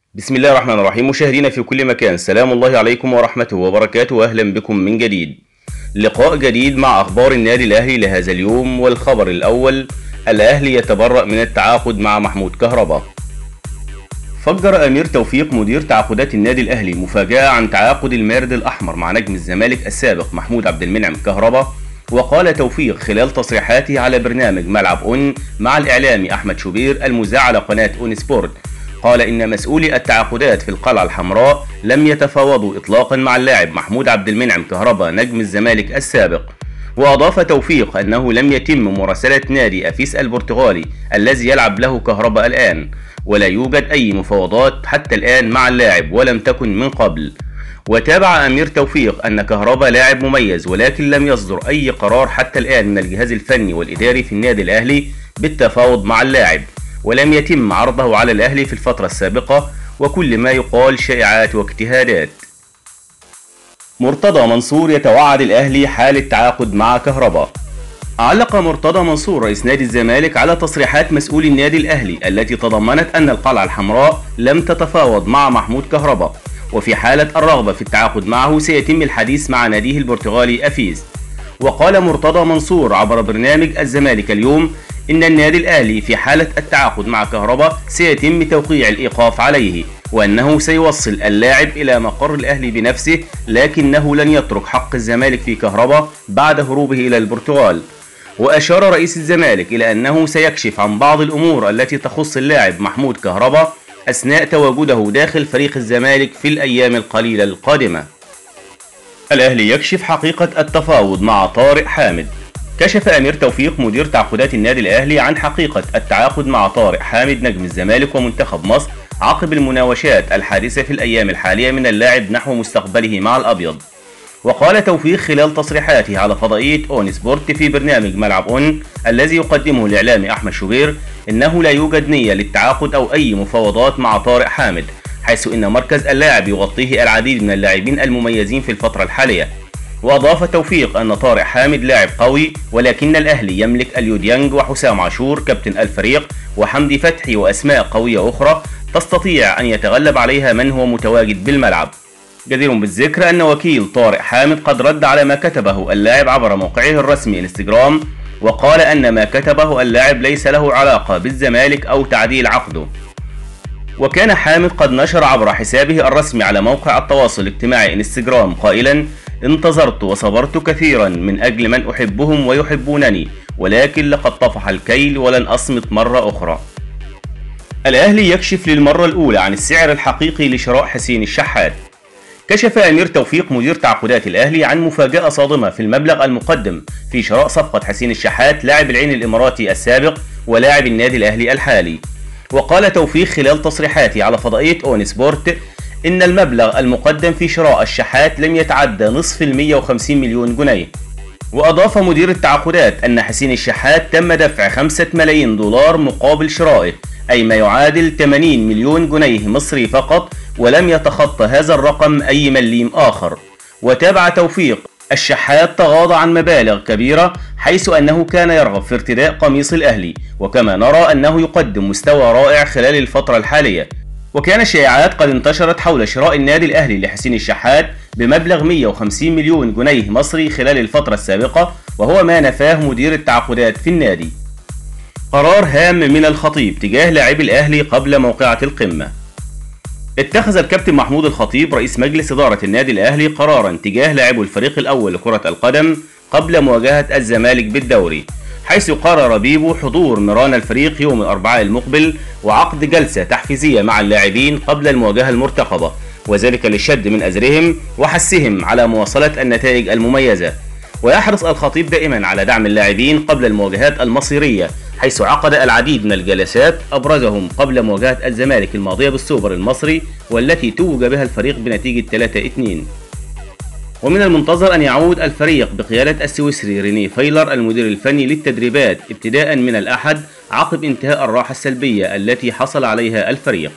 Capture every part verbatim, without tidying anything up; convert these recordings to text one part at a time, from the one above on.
بسم الله الرحمن الرحيم. مشاهدينا في كل مكان، سلام الله عليكم ورحمته وبركاته، واهلا بكم من جديد. لقاء جديد مع اخبار النادي الاهلي لهذا اليوم. والخبر الاول: الاهلي يتبرأ من التعاقد مع محمود كهربا. فجر امير توفيق مدير تعاقدات النادي الاهلي مفاجأة عن تعاقد المارد الاحمر مع نجم الزمالك السابق محمود عبد المنعم كهربا. وقال توفيق خلال تصريحاته على برنامج ملعب اون مع الاعلامي احمد شوبير المذاع على قناة اون سبورت، قال إن مسؤولي التعاقدات في القلعة الحمراء لم يتفاوضوا إطلاقا مع اللاعب محمود عبد المنعم كهربا نجم الزمالك السابق. وأضاف توفيق أنه لم يتم مراسلة نادي أفيس البرتغالي الذي يلعب له كهربا الآن، ولا يوجد أي مفاوضات حتى الآن مع اللاعب ولم تكن من قبل. وتابع أمير توفيق أن كهربا لاعب مميز، ولكن لم يصدر أي قرار حتى الآن من الجهاز الفني والإداري في النادي الأهلي بالتفاوض مع اللاعب، ولم يتم عرضه على الأهلي في الفترة السابقة، وكل ما يقال شائعات واجتهادات. مرتضى منصور يتوعد الأهلي حال التعاقد مع كهربا. علق مرتضى منصور رئيس نادي الزمالك على تصريحات مسؤولي النادي الأهلي التي تضمنت أن القلعة الحمراء لم تتفاوض مع محمود كهربا، وفي حالة الرغبة في التعاقد معه سيتم الحديث مع ناديه البرتغالي أفيس. وقال مرتضى منصور عبر برنامج الزمالك اليوم إن النادي الأهلي في حالة التعاقد مع كهربا سيتم توقيع الإيقاف عليه، وأنه سيوصل اللاعب إلى مقر الأهلي بنفسه، لكنه لن يترك حق الزمالك في كهربا بعد هروبه إلى البرتغال. وأشار رئيس الزمالك إلى أنه سيكشف عن بعض الأمور التي تخص اللاعب محمود كهربا أثناء تواجده داخل فريق الزمالك في الأيام القليلة القادمة. الأهلي يكشف حقيقة التفاوض مع طارق حامد. كشف أمير توفيق مدير تعاقدات النادي الأهلي عن حقيقة التعاقد مع طارق حامد نجم الزمالك ومنتخب مصر عقب المناوشات الحادثة في الأيام الحالية من اللاعب نحو مستقبله مع الأبيض. وقال توفيق خلال تصريحاته على فضائية اون سبورت في برنامج ملعب اون الذي يقدمه الإعلامي أحمد شوبير إنه لا يوجد نية للتعاقد أو أي مفاوضات مع طارق حامد، حيث إن مركز اللاعب يغطيه العديد من اللاعبين المميزين في الفترة الحالية. وأضاف توفيق أن طارق حامد لاعب قوي، ولكن الأهلي يملك اليو ديانج وحسام عاشور كابتن الفريق وحمدي فتحي وأسماء قوية أخرى تستطيع أن يتغلب عليها من هو متواجد بالملعب. جدير بالذكر أن وكيل طارق حامد قد رد على ما كتبه اللاعب عبر موقعه الرسمي انستجرام، وقال أن ما كتبه اللاعب ليس له علاقة بالزمالك أو تعديل عقده. وكان حامد قد نشر عبر حسابه الرسمي على موقع التواصل الاجتماعي انستجرام قائلا: انتظرت وصبرت كثيرا من أجل من أحبهم ويحبونني، ولكن لقد طفح الكيل ولن أصمت مرة أخرى. الأهلي يكشف للمرة الأولى عن السعر الحقيقي لشراء حسين الشحات. كشف أمير توفيق مدير تعاقدات الأهلي عن مفاجأة صادمة في المبلغ المقدم في شراء صفقة حسين الشحات لاعب العين الإماراتي السابق ولاعب النادي الأهلي الحالي. وقال توفيق خلال تصريحاته على فضائية اون سبورت إن المبلغ المقدم في شراء الشحات لم يتعدى نصف المية وخمسين مليون جنيه. وأضاف مدير التعاقدات أن حسين الشحات تم دفع خمسة ملايين دولار مقابل شرائه، أي ما يعادل ثمانين مليون جنيه مصري فقط، ولم يتخطى هذا الرقم أي مليم آخر. وتابع توفيق: الشحات تغاضى عن مبالغ كبيرة، حيث أنه كان يرغب في ارتداء قميص الأهلي، وكما نرى أنه يقدم مستوى رائع خلال الفترة الحالية. وكان الشائعات قد انتشرت حول شراء النادي الأهلي لحسين الشحات بمبلغ مية وخمسين مليون جنيه مصري خلال الفترة السابقة، وهو ما نفاه مدير التعاقدات في النادي. قرار هام من الخطيب تجاه لاعبي الأهلي قبل موقعة القمة. اتخذ الكابتن محمود الخطيب رئيس مجلس إدارة النادي الأهلي قرارا تجاه لاعبو الفريق الأول لكرة القدم قبل مواجهة الزمالك بالدوري، حيث قرر بيبو حضور مران الفريق يوم الأربعاء المقبل وعقد جلسة تحفيزية مع اللاعبين قبل المواجهة المرتقبة، وذلك للشد من أزرهم وحثهم على مواصلة النتائج المميزة. ويحرص الخطيب دائما على دعم اللاعبين قبل المواجهات المصيرية، حيث عقد العديد من الجلسات أبرزهم قبل مواجهة الزمالك الماضية بالسوبر المصري والتي توج بها الفريق بنتيجة ثلاثة اثنين. ومن المنتظر أن يعود الفريق بقيادة السويسري ريني فايلر المدير الفني للتدريبات ابتداء من الأحد عقب انتهاء الراحة السلبية التي حصل عليها الفريق.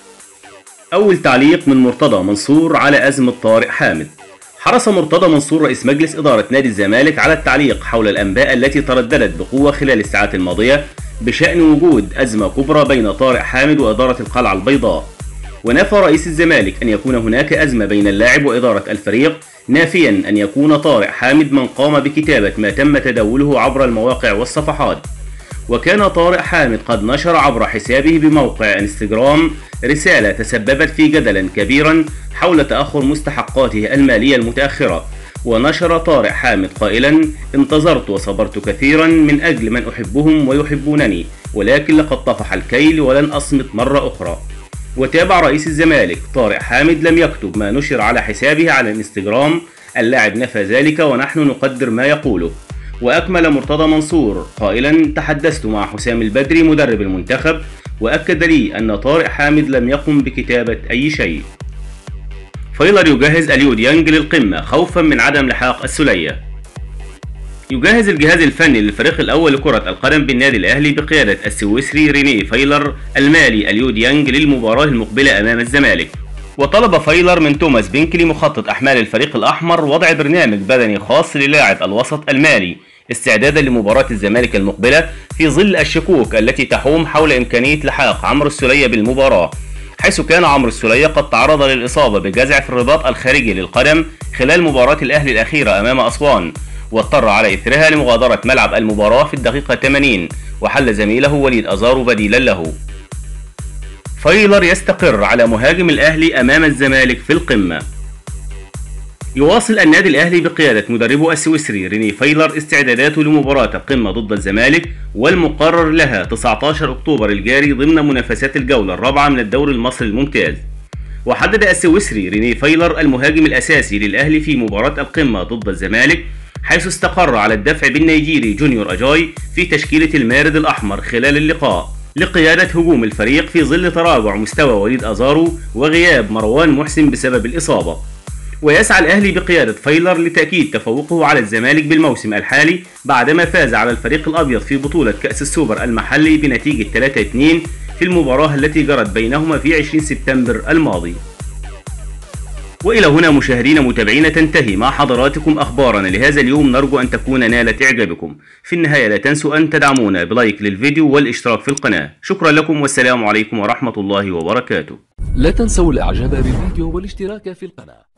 أول تعليق من مرتضى منصور على أزمة طارق حامد. حرص مرتضى منصور رئيس مجلس إدارة نادي الزمالك على التعليق حول الأنباء التي ترددت بقوة خلال الساعات الماضية بشأن وجود أزمة كبرى بين طارق حامد وإدارة القلعة البيضاء. ونفى رئيس الزمالك أن يكون هناك أزمة بين اللاعب وإدارة الفريق، نافيا أن يكون طارق حامد من قام بكتابة ما تم تداوله عبر المواقع والصفحات. وكان طارق حامد قد نشر عبر حسابه بموقع انستجرام رسالة تسببت في جدلا كبيرا حول تأخر مستحقاته المالية المتأخرة. ونشر طارق حامد قائلا: انتظرت وصبرت كثيرا من أجل من أحبهم ويحبونني، ولكن لقد طفح الكيل ولن أصمت مرة أخرى. وتابع رئيس الزمالك طارق حامد لم يكتب ما نشر على حسابه على الانستجرام، اللاعب نفى ذلك ونحن نقدر ما يقوله. وأكمل مرتضى منصور قائلا: تحدثت مع حسام البدري مدرب المنتخب وأكد لي أن طارق حامد لم يقم بكتابة أي شيء. فايلر يجهز اليو ديانج للقمة خوفا من عدم لحاق السولية. يجهز الجهاز الفني للفريق الأول لكرة القدم بالنادي الأهلي بقيادة السويسري ريني فايلر المالي اليو ديانج للمباراة المقبلة أمام الزمالك. وطلب فايلر من توماس بينكلي مخطط أحمال الفريق الأحمر وضع برنامج بدني خاص للاعب الوسط المالي استعدادا لمباراة الزمالك المقبلة، في ظل الشكوك التي تحوم حول إمكانية لحاق عمرو السولية بالمباراة، حيث كان عمرو السولية قد تعرض للإصابة بجزع في الرباط الخارجي للقدم خلال مباراة الأهلي الأخيرة أمام أسوان، واضطر على إثرها لمغادرة ملعب المباراة في الدقيقة ثمانين، وحل زميله وليد أزارو بديلا له. فايلر يستقر على مهاجم الأهلي أمام الزمالك في القمة. يواصل النادي الأهلي بقيادة مدربه السويسري ريني فايلر استعداداته لمباراة القمة ضد الزمالك، والمقرر لها تسعة عشر أكتوبر الجاري ضمن منافسات الجولة الرابعة من الدوري المصري الممتاز. وحدد السويسري ريني فايلر المهاجم الأساسي للأهلي في مباراة القمة ضد الزمالك، حيث استقر على الدفع بالنيجيري جونيور أجاي في تشكيلة المارد الأحمر خلال اللقاء لقيادة هجوم الفريق في ظل تراجع مستوى وليد أزارو وغياب مروان محسن بسبب الإصابة. ويسعى الأهلي بقيادة فايلر لتأكيد تفوقه على الزمالك بالموسم الحالي بعدما فاز على الفريق الأبيض في بطولة كأس السوبر المحلي بنتيجة ثلاثة اثنين في المباراة التي جرت بينهما في عشرين سبتمبر الماضي. وإلى هنا مشاهدينا متابعينا تنتهي مع حضراتكم أخبارنا لهذا اليوم، نرجو أن تكون نالت إعجابكم. في النهاية لا تنسوا أن تدعمونا بلايك للفيديو والاشتراك في القناة. شكرا لكم والسلام عليكم ورحمة الله وبركاته. لا تنسوا الإعجاب بالفيديو والاشتراك في القناة.